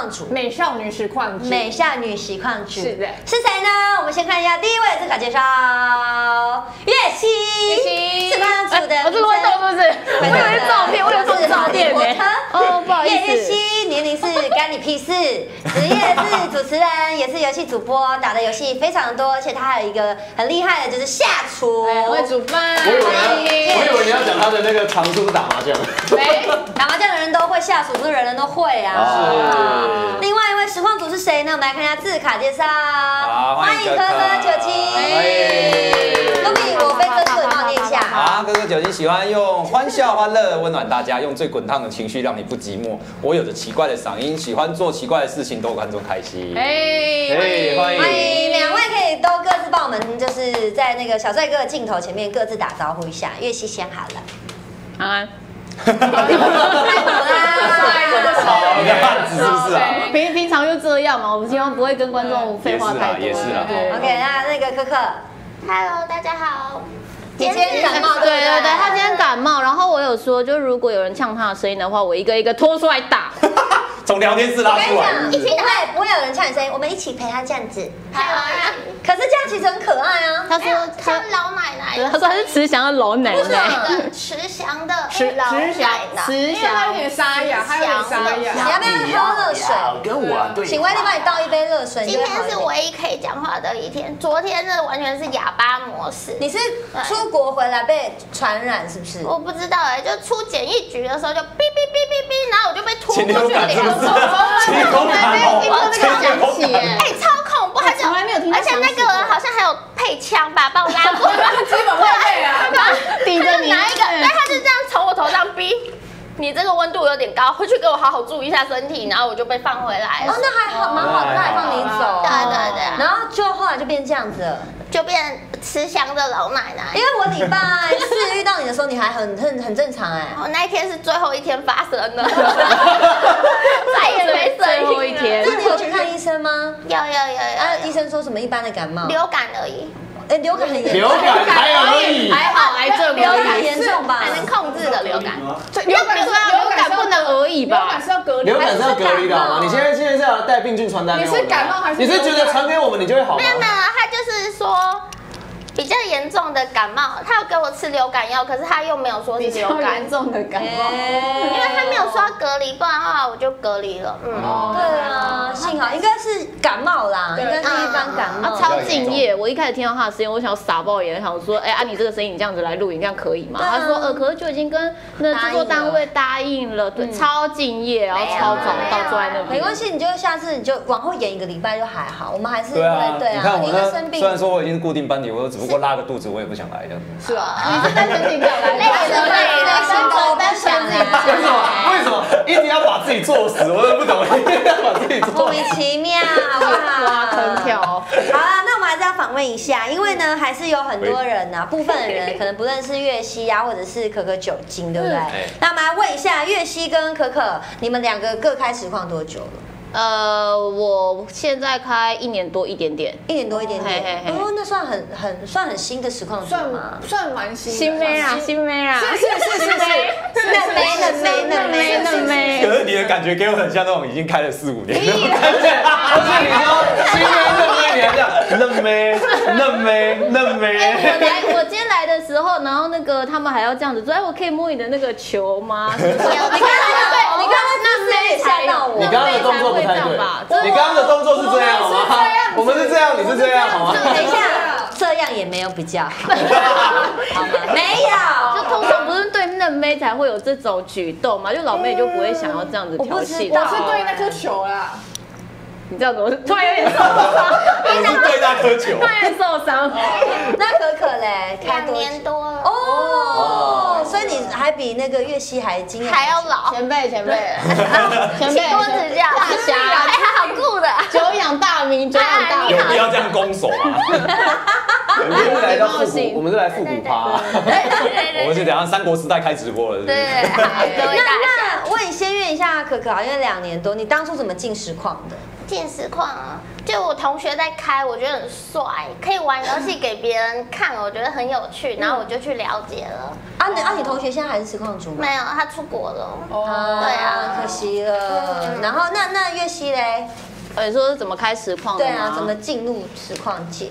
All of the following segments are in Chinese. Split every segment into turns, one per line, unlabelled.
况组，
美少女实况组，
美少女实况组
是的，
是谁呢？我们先看一下第一位自我介绍，月希，实况组的，
我这个会动是不是？我以为是照片，我以为是照片呢。哦，不好意思。
月希年龄是干你屁事，职业是主持人，也是游戏主播，打的游戏非常多，而且他还有一个很厉害的，就是下厨，
会煮饭。
我以为你要讲他的那个长处是打麻将。
没，打麻将的人都会，下厨不是人人都会啊。另外一位实况组是谁呢？我们来看一下字卡介绍。欢迎哥哥九七。露比，我非哥哥帮我念一下。
啊，哥哥九七喜欢用欢笑、欢乐温暖大家，用最滚烫的情绪让你不寂寞。我有着奇怪的嗓音，喜欢做奇怪的事情，逗观众开心。欢迎
两位可以都各自帮我们，就是在那个小帅哥的镜头前面各自打招呼一下。月希先好了。
安安。
太好
好的汉子是不是啊？
平常就这样嘛，我们希望不会跟观众废话太多。
也是啦。
OK， 那个可可
，Hello， 大家好。
今天感冒，
对，他今天感冒，然后我有说，就如果有人呛他的声音的话，我一个一个拖出来打。
从聊天室拉出来，
不会有人呛你声音，我们一起陪他这样子。可是这样其实很可爱啊。
他说他老奶奶，
他说他是慈祥的老奶奶，
慈祥的
老奶奶，
因为他有点沙哑，他有点沙哑。
你要不要喝热水？
跟我对。
请威力帮你倒一杯热水。
今天是唯一可以讲话的一天，昨天呢完全是哑巴模式。
你是出国回来被传染是不是？
我不知道就出检疫局的时候就哔哔哔哔哔，然后我就被拖过去聊。
我
没有听过这个讲起，
超恐怖，
从来没有听过，
而且那个人好像还有配枪吧，把我拉过来，
基本会配啊，
抵着你
拿一个，对，他就这样从我头上逼。你这个温度有点高，回去给我好好注意一下身体，然后我就被放回来了。
哦，那还好，蛮好的，那还放你走。
对。
然后就后来就变这样子了，
就变慈祥的老奶奶。
因为我礼拜四遇到你的时候，你还很正常哎。
我那一天是最后一天发生的，再也没声音。
最后一天。
那你有去看医生吗？
有。
医生说什么？一般的感冒，
流感而已。
流感很严重，
流感还而已，
还好癌症
流感严重吧？
还能控制的流感。
流感不能而已吧？
流感是要隔离，
流感是要隔离的吗？你现在是要带病菌传单给我们？
你是感冒还是？
你是觉得传给我们你就会好吗？
没有，他就是说。比较严重的感冒，他有给我吃流感药，可是他又没有说是流感
严重的感冒，
因为他没有说要隔离，不然的话我就隔离了。
对啊，幸好应该是感冒啦，应该是一般感冒。
超敬业，我一开始听到他的声音，我想傻爆眼，想说，你这个声音你这样子来录影，这样可以吗？他说，可是就已经跟那制作单位答应了，对，超敬业，然后超早到坐在那边。
没关系，你就下次你就往后延1个礼拜就还好，我们还是
对啊。你看我那
生病，
虽然说我已经是固定班底，我只不过拉个肚子，我也不想来这样子。
是啊，你是单身自己来，
累的生活不想
为什么一定要把自己作死？我都不懂，一定要把自己作死。
莫名其妙，好不好？
挖坑跳。
好啦，那我们还是要访问一下，因为呢，还是有很多人呐，部分的人可能不认识月希啊，或者是可可酒精，对不对？那我们来问一下月希跟可可，你们两个各开实况多久了？
我现在开1年多一点点
，1年多一点点。哦，那算很新的实况组吗？
算蛮新。
新妹啊，新妹啊，
是
嫩妹。
可是你的感觉给我很像那种已经开了4、5年那种感觉，而且你说新妹，你还这样嫩妹。
我今天来的时候，然后那个他们还要这样子说，我可以摸你的那个球吗？你看
那妹吓到我。
你刚刚的动作不太对，你刚刚的动作是这样好吗？我们是这样，你是这样好吗？
等一下，这样也没有比较好，好吗？没有，
就通常不是对嫩妹才会有这种举动嘛，就老妹就不会想要这样子调戏她。
我是对那颗球啦。
你这样子，我突然有点受伤。
我是对那颗球，
突然受伤。
那可可嘞
，2年多了。
哦，所以你还比那个月希还经验
还要老。
前辈，请多
指教，
大侠，
还好顾的，
久仰大名，久仰大名。
有必要这样攻守吗？我们是来到复古，我们是来复古趴。我们是等下3国时代开直播了，
对。
那先问一下可可，因为2年多，你当初怎么进实况的？
见实况啊，就我同学在开，我觉得很帅，可以玩游戏给别人看，我觉得很有趣，然后我就去了解了。
你同学现在还是实况主吗？
没有，他出国了。
对啊，可惜了。然后那月熙嘞？
你说是怎么开实况的吗？
对啊，怎么进入实况界？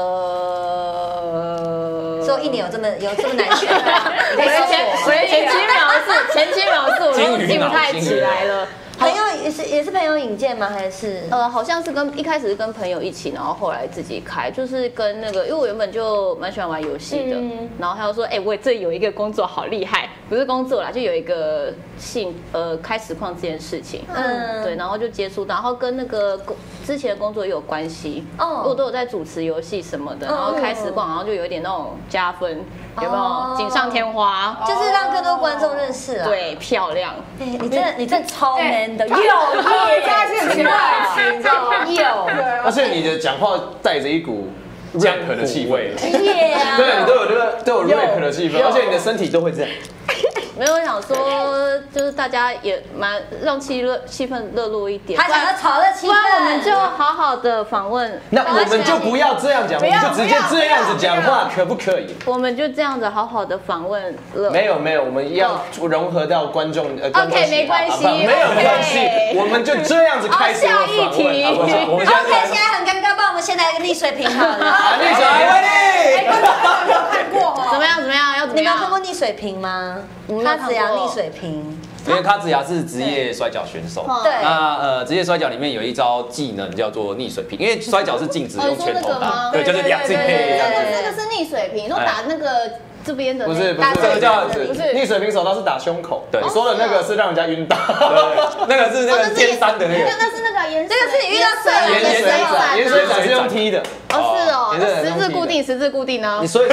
说1年有这么难选吗？
前7秒是我都记不太起来了。
朋友也是朋友引荐吗？还是
好像是一开始是跟朋友一起，然后后来自己开，就是跟那个，因为我原本就蛮喜欢玩游戏的，然后他就说，我这有一个工作好厉害，不是工作啦，就有一个开实况这件事情，对，然后就接触到，然后跟那个之前的工作也有关系，我都有在主持游戏什么的，然后开实况，然后就有一点那种加分，有没有锦上添花？
就是让更多观众认识啊，
对，漂亮，
你真的超 man。有，
他是很
有，
而且你的讲话带着一股 rap 的气氛，对，
你
都有 rap 的气氛，而且你的身体都会这样。
没有想说，就是大家也蛮让气氛热络一点，
他想要炒热气氛，
我们就好好的访问。
那我们就不要这样讲，我们就直接这样子讲话，可不可以？
我们就这样子好好的访问了。
没有，我们要融合到观众。
OK， 没关系，
没有关系，我们就这样子开始访问。
OK， 现在很尴尬，帮我们先来一个逆水平好了。
逆水平，
观众有没有看过？
怎么样？要怎么样？
你没有看过逆水平吗？卡子牙逆水平。
因为卡子牙是职业摔跤选手，
对，
那职业摔跤里面有一招技能叫做逆水平，因为摔跤是禁止用拳头打，对，就是两只可以这样子。
这个是逆水平，说打那个这边的，
不是，这个叫逆水平手刀是打胸口，对，你说的那个是让人家晕倒，
那个是那个尖山的那个，
那是那个盐，
这个是你遇到
盐水斩是用踢的，
十字固定呢？
你说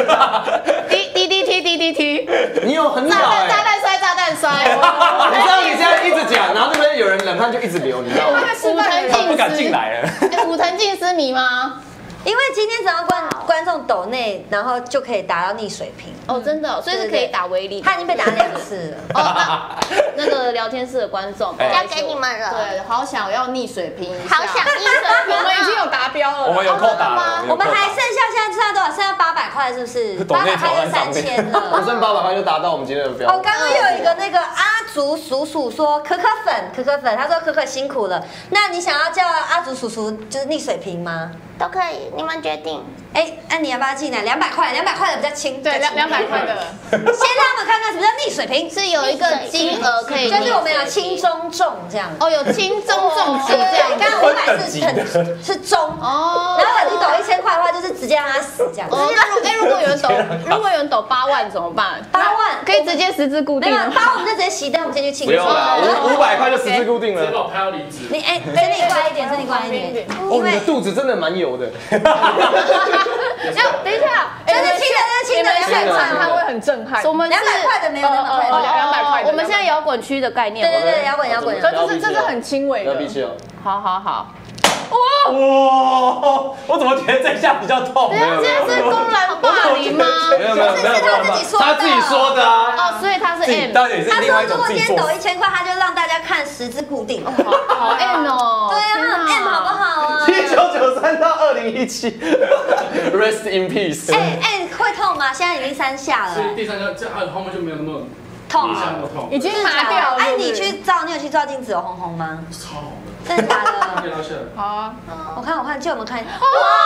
滴，
你有很屌哎，
炸弹摔，
你知道你现在一直讲，然后这边有人冷汗就一直流，你知道吗？
他不敢进来了，
武藤敬司迷吗？
因为今天只要观众抖内，然后就可以达到逆水平
哦，真的，所以是可以打威力。
他已经被打2次了。
哦，那个聊天室的观众
交给你们了。
对，好想要逆水平一下，
好想逆水平，
我们已经有达标了。
我们有扣打了，
我们还剩下现在多少？剩下800块是不是？800块就3000了。
我剩800块就达到我们今天的标。
哦，刚刚有一个那个阿竹叔叔说可粉，他说可辛苦了。那你想要叫阿竹叔叔就是逆水平吗？
都可以，你们决定。
那你要不要进来？200块的比较轻。
对，200块的。
先让他们看看什么叫逆水平，
是有一个金额可以，
就是我们有轻中重这样。
哦，有轻中重级这样。
刚刚500是中哦，然后你抖1000块的话，就是直接让他死这样。
哦，那如果有人抖8万怎么办
？8万
可以直接十字固定。
8万我们就直接熄灯，我们先去庆祝。
不用了，500块就十字固定了。
直接把我拍到离职。
你身体乖一点，
哦，你的肚子真的蛮油的。
等一下，这是轻的
现场他会很震撼。
我们
200块的没有200块的，
我们现在摇滚区的概念。
对，摇滚。
这是很轻微的。
不要闭气哦。
好。
哇！我怎么觉得这下比较痛？
对啊，这是公然霸凌吗？
没有，他自己说的啊。
哦，所以他是 M。
当然也是另外一种自己做。
他说如果今天抖1000块，他就让大家看十字固定。
好 M 哦。
对啊，M 好不好啊
1993到2017，Rest in peace。
会痛吗？现在已经3下了。
所以第3下这后面就没有那么
痛
了，痛，
已经麻掉了。
你有去照镜子有红吗？
超红的。
真的假的？
可以拉下来。
好啊，
我看，借我们看。哇，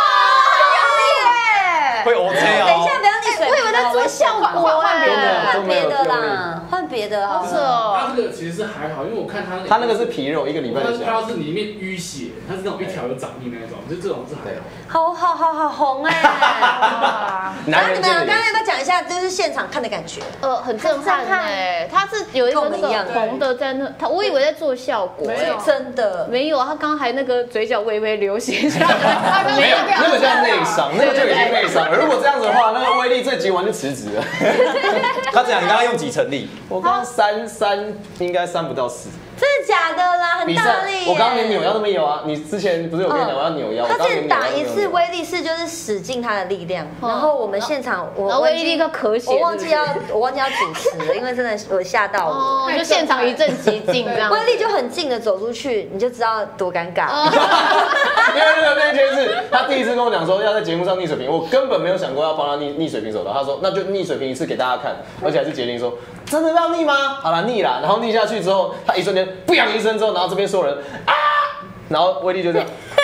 会 OK 啊！
等一下不要逆水，
我以为在做效果，
换别的啦，换别的，好
扯哦。
他这个其实是还好，因为我看他
那个是皮肉，1个礼拜就下。
他是里面淤血，他是那种一条有掌印那种，就这种是还好。
好红哎！然后你们刚刚要不要讲一下，就是现场看的感觉？
很震撼哎，他是有一个那个红的在那，我以为在做效果，
没有真的
没有，他刚还那个嘴角微微流血，
没有，那个叫内伤，那个就已经内伤了。如果这样子的话，那个威力这集完就辞职了。
他讲你刚刚用几成力？
我刚刚3应该3不到4。
真的假的啦？很大力。
我刚刚连扭腰都没有啊！你之前不是有跟你讲我要扭腰？
他之前打一次威力士就是使尽他的力量，然后我们现场
然后威力立刻咳血，
我忘记要主持了，因为真的我吓到我，
就现场一阵寂静这样。
威力就很近的走出去，你就知道多尴尬。
因为那天是他第一次跟我讲说要在节目上逆水平，我根本没有想过要帮他逆水平手刀。他说那就逆水平一次给大家看，而且还是杰林说真的要逆吗？好了，逆啦。然后逆下去之后，他一瞬间不响一声之后，然后这边所有人啊，然后威力就这样。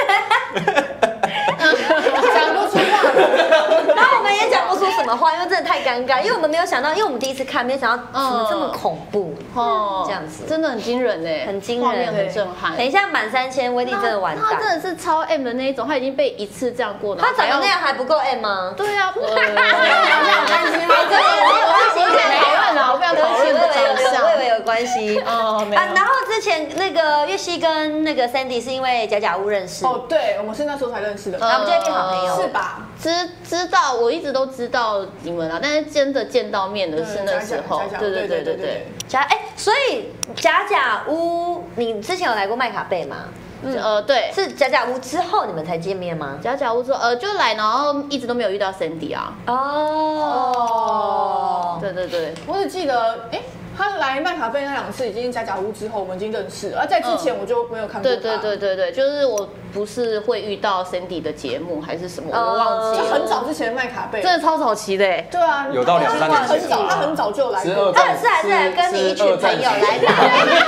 讲不出话，
然后我们也讲不出什么话，因为真的太尴尬，因为我们没有想到，因为我们第一次看，没有想到怎么这么恐怖这样子，
真的很惊人哎，
很惊人，
画面很震撼。
等一下满3000，威力真的完蛋，
他真的是超 M 的那一种，他已经被一次这样过了，
他长得那样还不够 M 吗？
对啊，
没有关系吗？
我不要讨论
我以为有关系哦，没有。然后之前那个月熙跟那个 Sandy 是因为假假屋认识
哦，对，我们是那时候才认识的，
然后我们就变好朋友，
是吧？
知道，我一直都知道你们啊，但是真的见到面的是那时候，对。
所以假假屋，你之前有来过麦卡贝吗？
对，
是假假屋之后你们才见面吗？
假假屋之后，就来，然后一直都没有遇到 Sandy 啊。
哦，
对，
我只记得，他来麦卡贝那2次已经假假屋之后，我们已经认识了。而在之前我就没有看过他。
对，就是我不是会遇到 Sandy 的节目还是什么，我忘记了。
就很早之前的麦卡贝，
真的超早期的。
对啊，
有到2、3年前。
他很早就来过。
他还是来跟你一群朋友来打。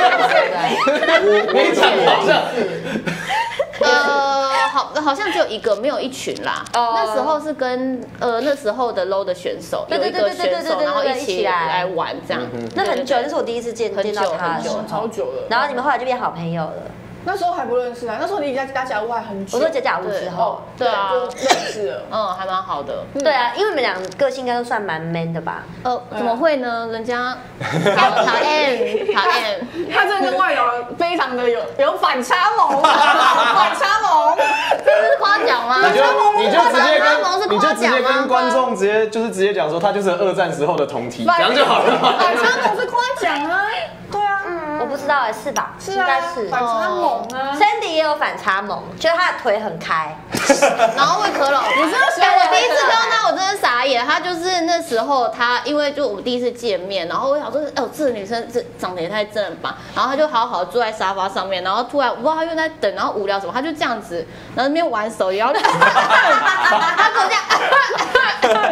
你讲好像。
好像只有一个，没有一群啦。那时候是跟那时候的 low 的选手有一个选手，然后一起来玩这样。
那很久，那是我第一次见到他，
超久了。
然后你们后来就变好朋友了。
那时候还不认识啊，那时候离假假屋还很久。
我说假假屋之后，
对啊，
就认识了。
还蛮好的。
对啊，因为你们俩个性应该都算蛮 man 的吧？
怎么会呢？人家讨厌，
他这跟外友非常的有反差萌，反差萌，
这是夸奖吗？
你就直接跟观众直接讲说，他就是2战时候的同体，这样就好了。
反差萌是夸奖啊，对啊，
我不知道是吧？
是啊，应该是反差萌啊。
Sandy 也有反差萌，就是他的腿很开，
然后会咳老。你知道，我第一次看到他，我真的傻眼。他就是那时候因为就我们第一次见面，然后我想说，这个女生这长得也太正了吧。然后他就好好坐在沙发上面，然后突然我不知道他又在等，然后无聊什么，他就这样子，然后那边玩手机，然后他跟我这样。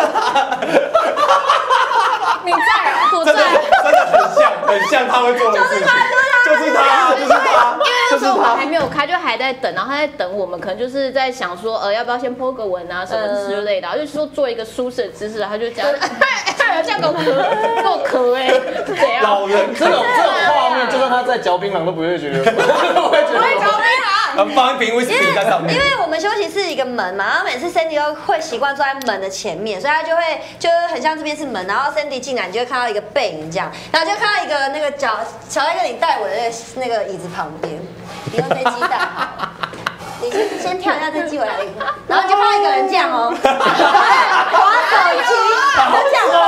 你在啊？
我在，
真的很像他会做的事情，就是他。因
为那时候我还没有开，就还在等，然后他在等我们，可能就是在想说，要不要先 po 个文啊什么之类的，然后就说做一个舒适的姿势，他就这样，这样给我咳，是怎样？
老人这种画面，就算他在嚼槟榔都不会觉得，不会嚼槟榔，
放一瓶威士忌在上面。
因为我们休息室一个门嘛，然后每次 Sandy 都会习惯坐在门的前面，所以他就很像这边是门，然后 Sandy 进来，你就会看到一个背影这样，然后就看到一个那个脚在跟你带我的那个椅子旁边，你用飞机带好，你先跳一下再寄回来，然后就看到一个人这样滑手机，就这样，然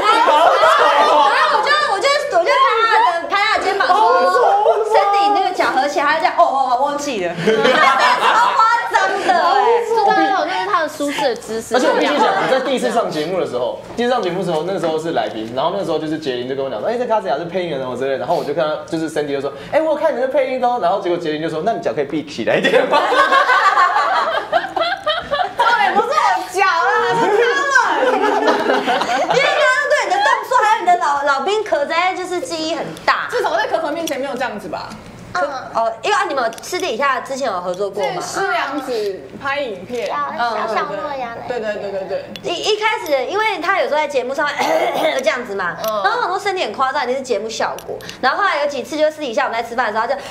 后我就拍他的肩膀说 ，Sandy 那个脚合起来，他就这样忘记了，超夸张的
那是他的舒适的姿势。
而且我必须讲，我在第一次上节目的时候，那个时候是来宾，然后那个时候就是杰林就跟我讲说，这卡子雅是配音员哦之类的，然后我就看到就是 Sandy 就说，我有看你的配音哦，然后结果杰林就说，那你脚可以闭起来一点吗？
不是我脚啦，是他们。
因为刚刚对你的动作还有你的老兵可在就是记忆很大，
至少在可可面前没有这样子吧？
因为你们私底下之前有合作过吗？
施良子拍影片，
小诺亚的。
对。
一开始，因为他有时候在节目上这样子嘛，然后很多身体很夸张，一定是节目效果。然后后来有几次就私底下我们在吃饭的时候，他就，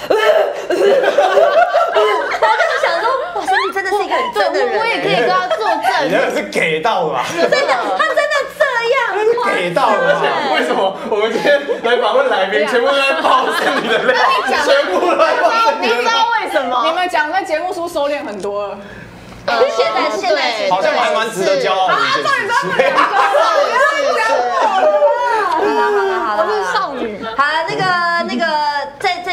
然后就是想说，哇，身体真的是一个很真的人，
我也可以跟他作证。
你那个是给到了吧？
真的，他真的这样，
给到了。
为什么我们今天来访问来宾，全部都在爆Sandy的料，全部都在爆Sandy的料？
你知道为什么？
你们讲在节目书收敛很多了。
现在
好像还蛮值得骄傲的一件事。
好了，
我是少女。
好了，那个，在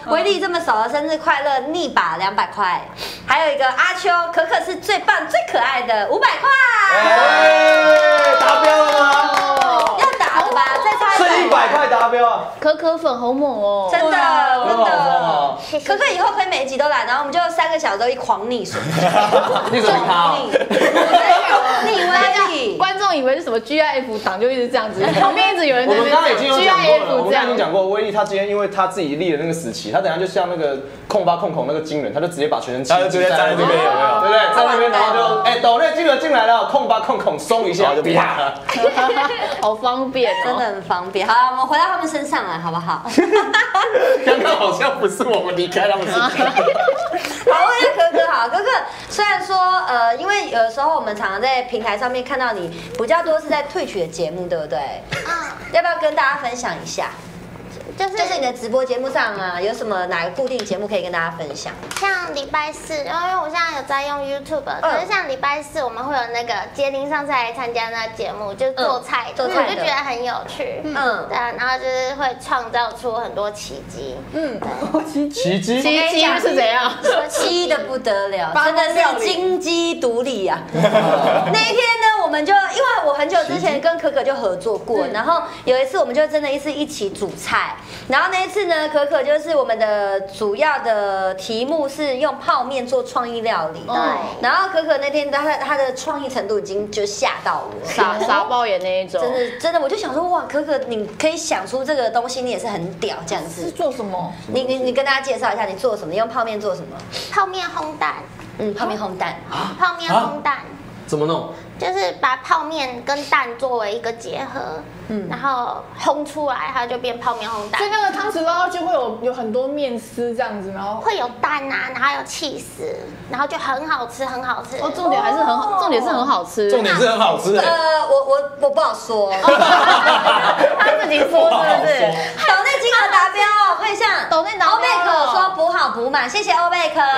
威力这么少的生日快乐逆把200块，还有一个阿秋，可可是最棒最可爱的500块，
达标了吗？
要打的吧，再差
剩100块达标啊！
可可粉好猛哦，
真的真
的，
可可以后可以每一集都来，然后我们就3个小时都一狂溺水，
溺水他，
逆威力，
观众以为是什么 GIF 档就一直这样子，旁边一直有人在那边
我们刚刚已经有讲过了，我们刚刚已经
讲
讲过，威力他今天因为他自己立了那个死期，他等下就像那个控八控孔那个金人，他就直接把全身
他就直接站在这边，有没有？
对不对？站在那边，然后就抖内金额进来了，控八控孔松一下就啪，
好方便，
真的很方便。好，我们回到他们身上来，好不好？
刚刚好像不是我们离开他们身上。
好，我觉得可可好，可可虽然说因为有的时候我们常常在平台上面看到你比较多是在退曲的节目，对不对？要不要跟大家分享一下？就是你的直播节目上啊，有什么哪个固定节目可以跟大家分享？
像礼拜4，因为我现在有在用 YouTube，可是像礼拜4我们会有那个杰林上次来参加那个节目，就是做菜的，我就觉得很有趣。对啊，然后就是会创造出很多奇迹。
奇迹
是怎样？
奇的不得了，真的是金鸡独立啊！那一天呢，我们就因为我很久之前跟可可就合作过，然后有一次我们就真的一起煮菜。然后那一次呢，可可就是我们的主要的题目是用泡面做创意料理。对。然后可可那天他的创意程度已经就吓到我了，
傻爆眼那一种。
真的，我就想说哇，可可你可以想出这个东西，你也是很屌这样子。
是做什么？
你跟大家介绍一下，你做什么？你用泡面做什么？
泡面烘蛋。
泡面烘蛋。
泡面烘蛋。
怎么弄？
就是把泡面跟蛋作为一个结合，然后烘出来，它就变泡面烘蛋。
所以那个汤匙捞下去会有很多面丝这样子，然后
会有蛋啊，然后有起司，然后就很好吃，很好吃。
哦，重点是很好吃。
重点是很好吃。
我不好说。
他自己说是不是？
抖内金额达标哦，可以像
抖内达标。
欧贝克说补好补满，谢谢欧贝克。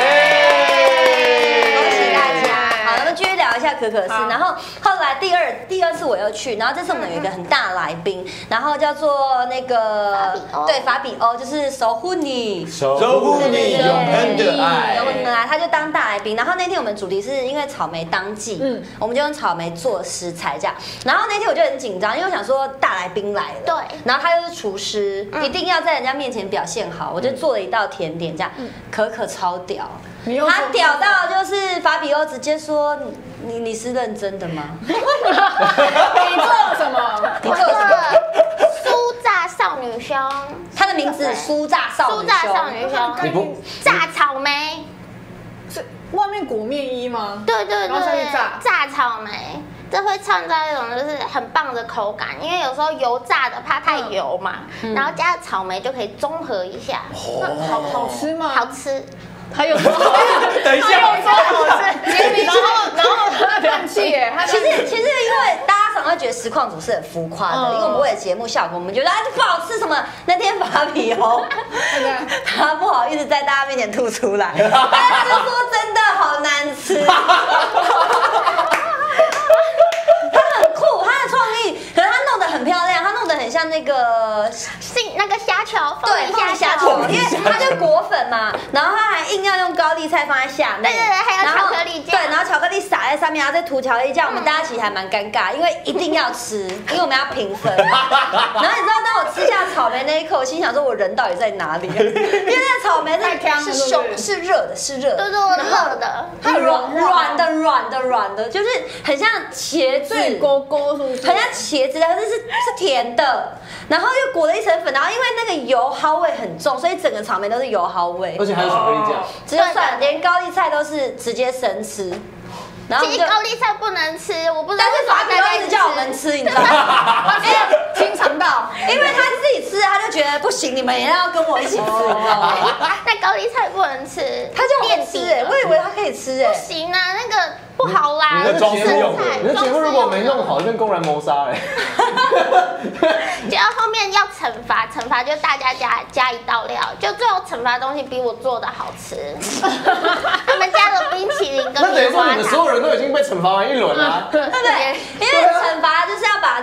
恭喜大家。好，我们继续聊一下可可事。然后后来第二次我又去，然后这次我们有一个很大的来宾，然后叫做那个法比欧，就是守护你
永恒的爱，
他就当大来宾。然后那天我们主题是因为草莓当季，我们就用草莓做食材这样。然后那天我就很紧张，因为我想说大来宾来了，
对，
然后他又是厨师，一定要在人家面前表现好，我就做了一道甜点这样，可可超屌。他屌到就是法比欧直接说你是认真的吗？
你做了什么？
你做了什么？
酥炸少女胸，
他的名字酥炸少女胸。
你不
炸草莓？
是外面裹面衣吗？
对，
然后下去
炸草莓。这会创造一种就是很棒的口感，因为有时候油炸的怕太油嘛，然后加草莓就可以中和一下。
好吃吗？
好吃。
还有，
等一下，
然后他叹气耶。
其实因为大家常会觉得实况组是很浮夸的，因为我们为了节目效果，我们觉得这不好吃什么。那天法比欧，他不好意思在大家面前吐出来，但是说真的好难吃。他的创意，可是他弄得很漂亮，他弄得很像那个
虾球，
对，虾球，因为他就裹粉嘛，然后他还硬要用高丽菜放在下面，
对，还有巧克力酱，
对，然后巧克力撒在上面，然后再涂巧克力酱，我们大家其实还蛮尴尬，因为一定要吃，因为我们要评分。然后你知道，当我吃下草莓那一刻，我心想说，我人到底在哪里？因为那个草莓是热的，
对，热的，
它软的，就是很像茄子，
勾勾是不是？
很像茄子，但是是甜的，然后又裹了一层粉，然后因为那个油蒿味很重，所以整个草莓都是油蒿味，
而且还有巧克力酱，
只有算连高丽菜都是直接生吃。
其实高丽菜不能吃，我不知道。
但是法比欧一直叫我们吃，你知道吗？
清肠道，
因为他自己吃，他就觉得不行，你们也要跟我一起吃，你知道吗？
那高丽菜不能吃，
他叫我们吃我以为他可以吃
不行啊，那个不好啦。
你的节目如果没弄好，就变公然谋杀
就后面要惩罚就大家加一道料，就最后惩罚的东西比我做的好吃。他们加了冰淇淋跟棉花糖。
那等于说你们所有人都已经被惩罚完一轮了，
对不对？因为惩罚就是要把大家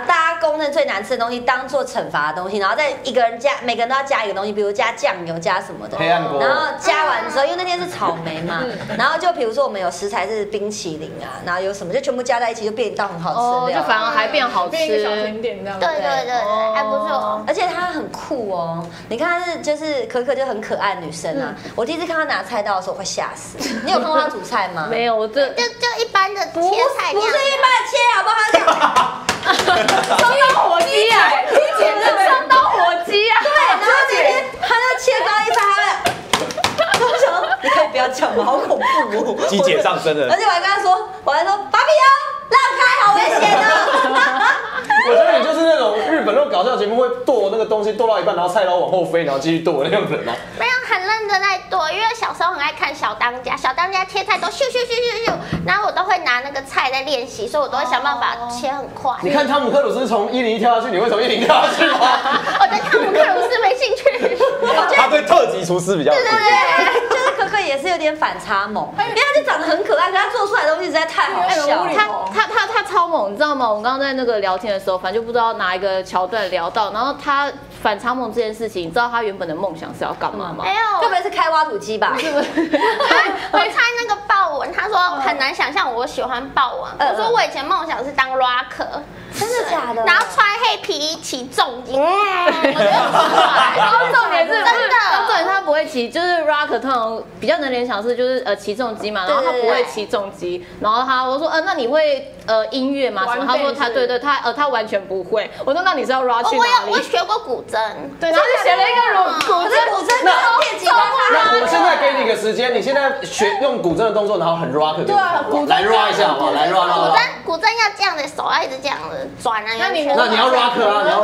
公认最难吃的东西当做惩罚的东西，然后再一个人加，每个人都要加一个东西，比如加酱油加什么的。
黑暗锅。
然后加完之后，因为那天是草莓嘛，然后就比如说我们有食材是冰淇淋啊，然后有什么就全部加在一起，就变一道很好吃的料，
就反而还变好吃，
变一个小甜点这样。
对，还不错。
而且她很酷哦，你看她就是可可就很可爱的女生啊。我第一次看她拿菜刀的时候，我会吓死。你有看过她煮菜吗？
没有，我
就一般的切菜，
不是一般的切，好不好？她这样
双刀火鸡啊，双刀火鸡啊。
对，然后那天她就切高一菜，我想说你可以不要讲吗？好恐怖哦，
鸡姐上身了。
而且我还跟她说，芭比哦，让开，好危险哦。
我觉得你就是那种日本那种搞笑节目会剁那个东西剁到一半，然后菜刀往后飞，然后继续剁的那种人啊。
没有很认真在剁，因为小时候很爱看小当家，小当家切菜都咻咻咻咻咻，然后我都会拿那个菜在练习，所以我都会想办法切很快。
你看汤姆克鲁斯从101跳下去，你会从101跳下去吗？
我对汤姆克鲁斯没兴趣，
他对特级厨师比较。
对，就是可可也是有点反差萌，因为他就长得很可爱，可他做出来的东西实在太好笑了。
他超猛，你知道吗？我们刚刚在那个聊天的时候，反正就不知道哪一个桥段聊到，然后他反差萌这件事情，你知道他原本的梦想是要干嘛吗？
没有，
会不会是开挖土机吧？
我猜那个豹纹，他说很难想象我喜欢豹纹。我说我以前梦想是当 rocker，
真的假的？
然后穿黑皮衣骑重机，
然后重点是
真的，
重点他不会骑，就是 rocker 通常比较能联想是就是骑重机嘛，然后他不会骑重机，然后我说那你会音乐吗？什么？他说他完全不会。我说那你是要 rock 去哪里？
我学过古筝，
对，然后就写了一个古筝
电吉他。
那我现在给你一个时间，你现在学用古筝的动作，然后很 rock 对啊，来 rock 一下好不好？来 rock。
古筝要这样的手要一直这样子转啊。
那你要 rock 啊，你要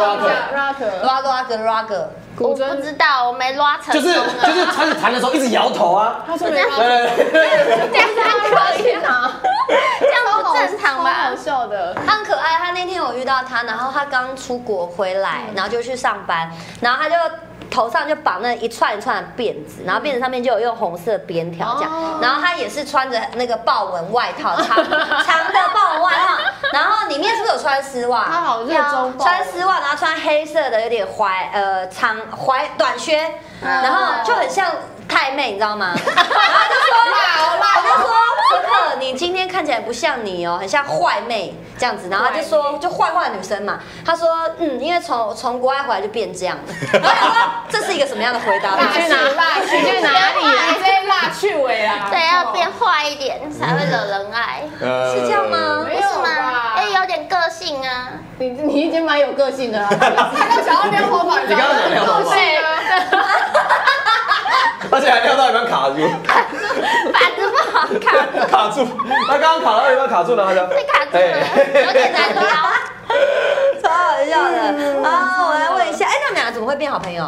rock。
我不知道，我没拉成。
就是开始弹的时候一直摇头啊。
他说没拉成。
这样可以吗？这样不正常吧？
好笑的。
他很可爱，他那天我遇到他，然后他刚出国回来，然后就去上班，然后他就头上就绑那一串一串的辫子，然后辫子上面就有用红色边条这样，然后他也是穿着那个豹纹外套，长的豹纹外套，然后里面是不是有穿丝袜？
他好热衷
穿丝袜，然后穿黑色的有点长短靴，然后就很像太妹，你知道吗？然后我就说可可，你今天看起来不像你哦，很像坏妹这样子。然后他就说，就坏坏的女生嘛。他说，因为从国外回来就变这样了。然后我说这是一个什么样的回答？
你去哪里？
直接辣去尾啊！
对，要变坏一点才会惹人爱。
是这样吗？
没有吗？
有点个性啊。
你已经蛮有个性的了。
他想要撩头发，
你刚刚讲撩头发。而且还撩到一半卡住，
板子不好
卡住。他刚刚卡到一半卡住了，他就
被卡住了，有点难撩，
超好笑的啊！我来问一下，他们俩怎么会变好朋友？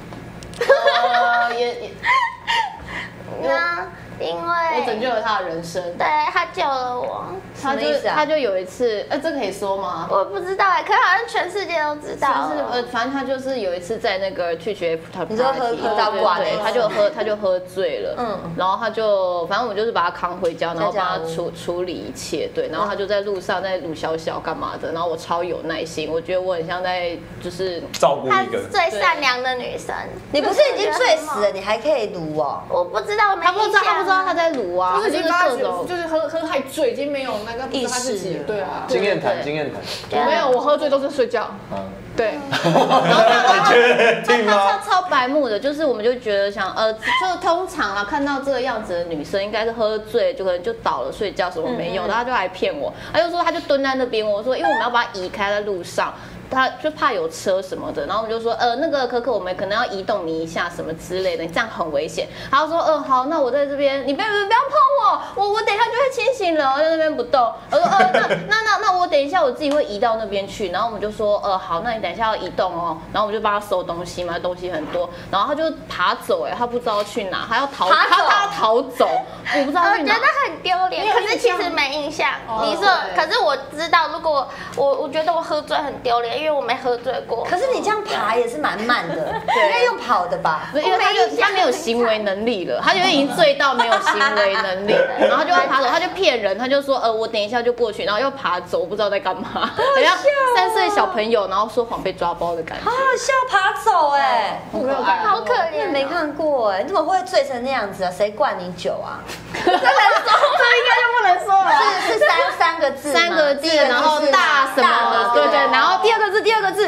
因为
我拯救了他的人生，
对，他救了我。
他就有一次，这可以说吗？
我不知道可是好像全世界都知道。
反正他就是有一次在那个去学 party，
你说喝到挂的，
他就喝醉了，然后他就反正我们就是把他扛回家，然后帮他处理一切，对，然后他就在路上在撸小小干嘛的，然后我超有耐心，我觉得我很像在就是
照顾一个
最善良的女生。
你不是已经醉死了，你还可以撸哦？
我不知道，
他不知道他在撸啊，
就是已经各种就是喝太醉，已经没有那个意识，对啊，
经验谈。
没有，我喝醉都是睡觉。对。
你确定吗？
超白目的，就是我们就觉得想就通常啊，看到这个样子的女生，应该是喝醉，就可能就倒了睡觉，什么没有，然后他就来骗我，他就说他就蹲在那边，我说因为我们要把他移开在路上。他就怕有车什么的，然后我们就说，那个可可，我们可能要移动你一下什么之类的，你这样很危险。他说，好，那我在这边，你不要碰我等一下就会清醒了，我在那边不动。我说，那我等一下我自己会移到那边去。然后我们就说，好，那你等一下要移动哦。然后我们就帮他收东西嘛，东西很多，然后他就爬走，他不知道去哪，他要逃走，我不知道去哪。
我觉得很丢脸，可是其实没印象。你说，可是我知道，如果我觉得我喝醉很丢脸。因为我没喝醉过，
可是你这样爬也是蛮慢的，应该用跑的吧？
因为他没有行为能力了，他就已经醉到没有行为能力，然后就要爬走，他就骗人，他就说我等一下就过去，然后又爬走，我不知知道在干嘛，好像3岁小朋友，然后说谎被抓包的感觉。
好好笑，爬走哎，
好可怜，
没看过哎，你怎么会醉成那样子啊？谁灌你酒啊？
这应该就不能说了。
是三个字，
然后大什么？对，然后第二个字，第三个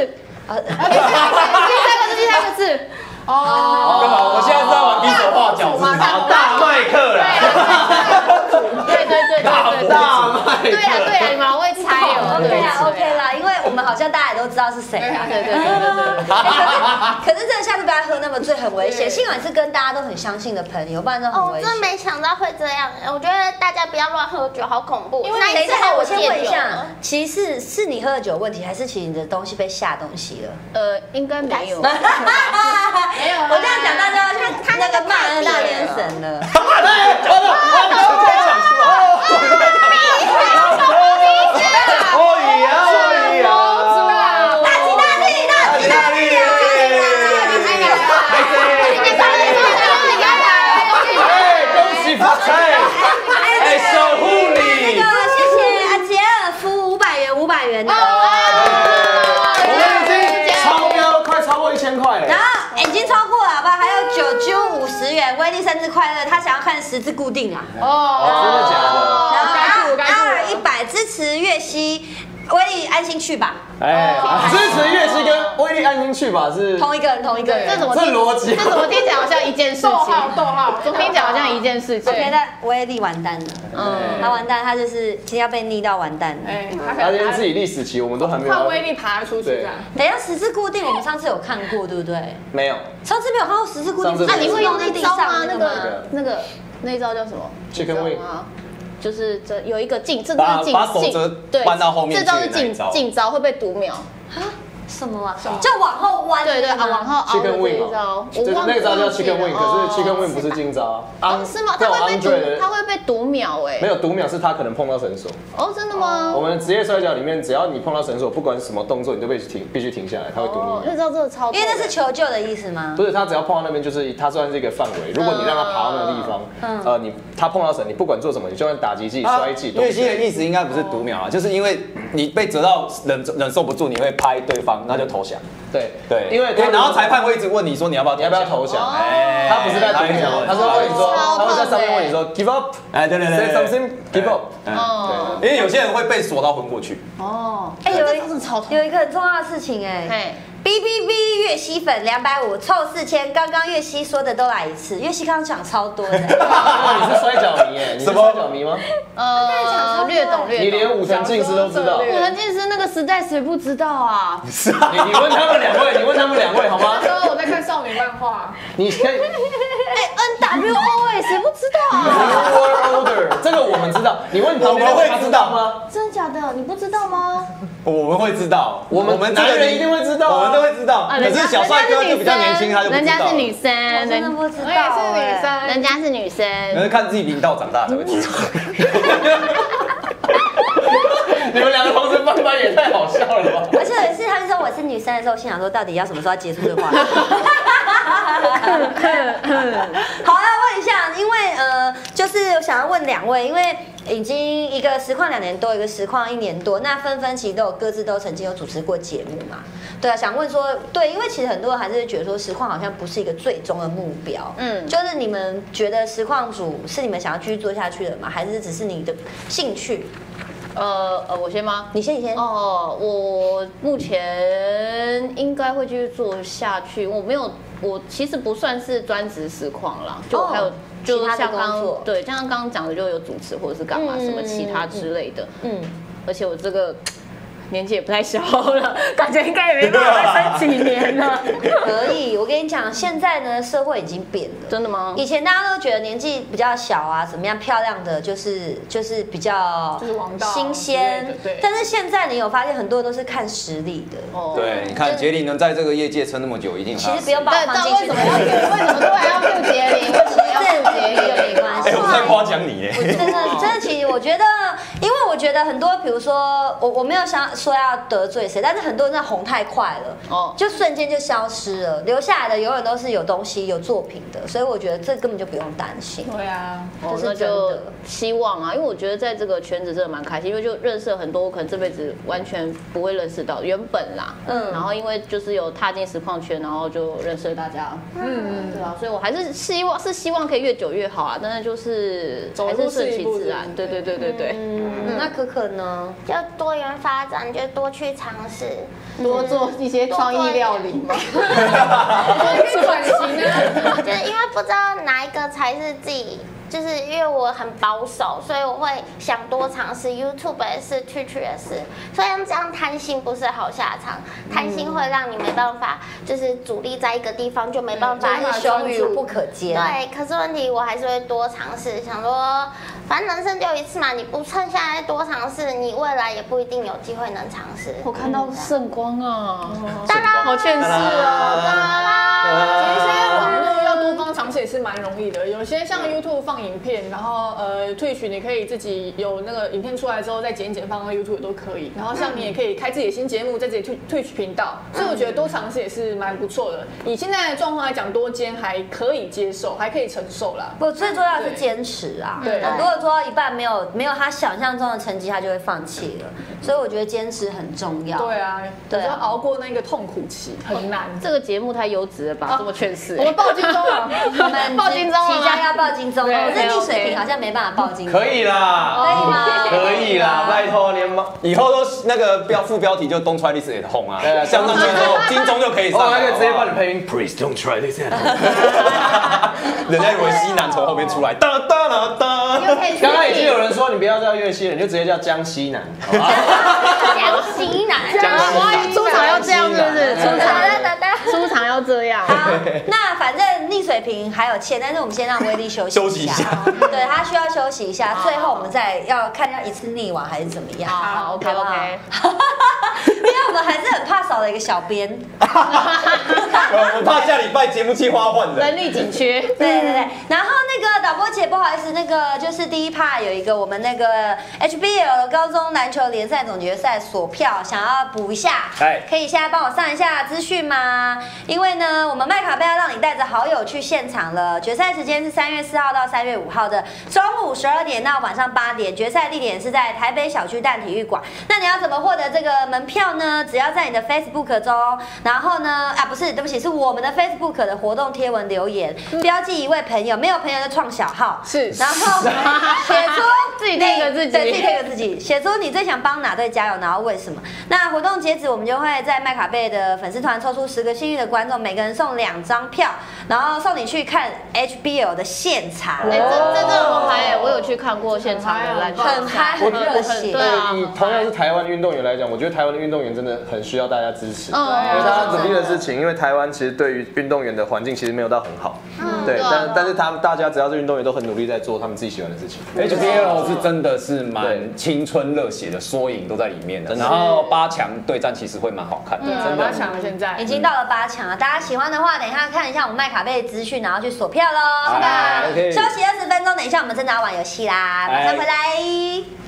字。
哦，干嘛？我现在是在玩比手画脚，是吗？
大麦克啦。
对，
大麦克。
对啊，你们好会猜哦。
对啊 ，OK 啦，因为我们好像大家也都知道是谁啊。
对。
可是真的下次不要喝那么醉，很危险。幸好是跟大家都很相信的朋友，不然真的很危险。
真没想到会这样，我觉得大家不要乱喝酒，好恐怖。因为
等一下，我先问一下，其实是你喝的酒问题，还是其实你的东西被下东西了？
应该没有。
没有，我这样讲大家他那个骂人大天神了。
恭喜发财！守护你。
谢谢阿杰尔夫500元的。
我们已经超标，快超过1000块了。
然后已经超过了，好不好？还有9Q50元，威力生日快乐，他想要看10字固定啊。
真的假的？
然后R100支持月息，威力安心去吧。
支持月息跟威力安心去吧是
同一个人。
这怎么
逻辑？
这怎么听起来好像一件事情？逗号，怎么听起来好像一件事情
？OK， 那威力完蛋了。他完蛋，他就是今天要被逆到完蛋了。
他今天自己历史期，我们都还没有。
看威力爬出去这样。
等一下10字固定，我们上次有看过，对不对？
没有。
上次没有看过10字固定。
那你会用那招吗？那招叫什么
？Chicken wing。
就是这有一个这都是
把手折搬到后面去，
这都是近招，会被读秒。
什么啊？就往后弯。
对，往后凹的这一招，
那个招叫 Chicken wing， 可是 Chicken wing 不是近招啊。
是吗？它会被读秒哎。
没有读秒，是他可能碰到绳索。
哦，真的吗？
我们职业摔跤里面，只要你碰到绳索，不管什么动作，你都必须停下来，他会读你。
那招真的超。
因为那是求救的意思吗？
不是，他只要碰到那边，就是他算是一个范围。如果你让他爬到那个地方，他碰到绳，你不管做什么，你就算打击技、摔技。
月薪的意思应该不是读秒啊，就是因为你被折到忍受不住，你会拍对方，那就投降。对，因为然后裁判会一直问你说你要不要投降？他不是在读秒，他说问你说，他会在上面问你说 give up， 对 say something give up， 因为有些人会被锁到昏过去。
有一个很重要的事情BBB 月息粉250凑4000，刚刚月息说的都来一次，月息刚刚讲超多的。
你是摔跤迷耶？你是摔跤迷吗？
略懂。
你连武藤敬司都知道？
武藤敬司那个时代谁不知道啊？
你问他们两位好吗？
那时候我在看少女漫画。
你可以。
NWO 谁不知道啊
？New World Order 这个我们知道，你问我们会知道吗？
真的假的？你不知道吗？
我们会知道，我们
男人一定会知道，
我们都会知道。可是小帅哥就比较年轻，他就不知道。
人家是女生，
我真的不知道。
我也是女生，
人家是女生。
可是看自己频道长大才会知道。
你们两个同时翻班也太好笑了吧！
而且有一次他们说我是女生的时候，心想说到底要什么时候要结束这个话题？好，要问一下，因为就是想要问2位，因为已经一个实况2年多，一个实况1年多，那纷其实都有各自都曾经有主持过节目嘛？对啊，想问说，对，因为其实很多人还是会觉得说实况好像不是一个最终的目标，就是你们觉得实况组是你们想要继续做下去的吗？还是只是你的兴趣？
我先吗？
你先。
我目前应该会继续做下去。我其实不算是专职实况啦，就还有就像刚刚讲的，就有主持或者是干嘛什么其他之类的。而且我这个年纪也不太小了，感觉应该也没办法再撑几年了。
可以，我跟你讲，现在呢社会已经变了。
真的吗？
以前大家都觉得年纪比较小啊，怎么样漂亮的就是比较新鲜，但是现在你有发现很多人都是看实力的。
对，你看杰林能在这个业界撑那么久，一定
其实不用把我放进去。
为什么突然要 Q 杰林？为什么要 Q 杰林？
没关系。
我在夸奖你耶。
真的，其实我觉得，因为我我觉得很多，比如说我没有想说要得罪谁，但是很多人在红太快了，就瞬间就消失了，留下来的永远都是有东西、有作品的，所以我觉得这根本就不用担心。
对啊，
那就希望啊，因为我觉得在这个圈子真的蛮开心，因为就认识了很多我可能这辈子完全不会认识到原本啦，然后因为就是有踏进实况圈，然后就认识了大家，对啊，所以我还是希望可以越久越好啊，但是就是还是顺其自然，对。
那可可呢？
就多元发展，就多去尝试，
多做一些创意料理嘛，
多转型啊，
就是因为不知道哪一个才是自己。就是因为我很保守，所以我会想多尝试 YouTube 也是，Twitch 也是，所以这样贪心不是好下场，贪心会让你没办法，就是主力在一个地方就没办法，
羞于不可兼。
对，可是问题我还是会多尝试，想说反正人生就一次嘛，你不趁现在多尝试，你未来也不一定有机会能尝试。
我看到圣光啊，
当然
好劝世哦，
当然啦。
其实现在网络要多方尝试也是蛮容易的，有些像 YouTube 放影片，然后Twitch 你可以自己有那个影片出来之后再剪放到 YouTube 都可以，然后像你也可以开自己的新节目在自己 Twitch 频道，所以我觉得多尝试也是蛮不错的。以现在的状况来讲，多兼还可以接受，还可以承受啦。
不，最重要的是坚持啊。对，很多人做到一半没有他想象中的成绩，他就会放弃了。所以我觉得坚持很重要。
对啊，有时候熬过那个痛苦期很难。
这个节目太优质了吧，这么劝世。
我们报金钟了，
我们报金钟，即将要报金钟了。可是逆水平好像没办法报金钟。
可以啦，
可以吗？
可以啦，拜托连
以后都那个副标题就 Don't try this at home 啊，像上去之后金钟就可以上，
他可以直接帮你配音 Please don't try this at home。
人家以为西南从后面出来，哒哒啦哒。
刚刚已经有人说你不要叫岳西了，你就直接叫江西南，好吧？
江西南，
出场要这样是不是？出场要这样。
好，那反正逆水平还有欠，但是我们先让威力休息一下。对，他需要休息一下，最后我们再要看要一次逆完还是怎么样。
好 ，OK。
因为我们还是很怕少了一个小编，
我怕下礼拜节目计划换人，
人力紧缺。
对。然后那个导播姐，不好意思，那个就是第一 part 有一个我们那个 HBL 高中篮球联赛总决赛锁票，想要补一下，可以现在帮我上一下资讯吗？因为呢，我们麦卡贝要让你带着好友去现场了。决赛时间是3月4号到3月5号的中午12点到晚上8点，决赛地点是在台北小巨蛋体育馆。那你要怎么获得这个门票呢？只要在你的 Facebook 中，然后呢，不是，对不起，是我们的 Facebook 的活动贴文留言，标记一位朋友，没有朋友就创小号，
是，
然后写出
自己贴个自己，
对，自己贴个自己，写出你最想帮哪队加油，然后为什么。那活动截止，我们就会在麦卡贝的粉丝团抽出10个幸运的观众，每个人送2张票，然后送你去看 HBL 的现场。
这很嗨，我有去看过现场的篮球，
很嗨，很热血。
对，以同样是台湾运动员来讲，我觉得台湾的运动员真的很需要大家支持，因为大家努力的事情，因为台湾其实对于运动员的环境其实没有到很好，对，但是大家只要是运动员都很努力在做他们自己喜欢的事情。
HBL 是真的是蛮青春热血的缩影都在里面的，然后8强对战其实会蛮好看的，
真的8强了，现在
已经到了8强了。大家喜欢的话，等一下看一下我们麦卡贝的资讯，然后去锁票喽，好吧？休息20分钟，等一下我们真的要玩游戏啦，马上回来。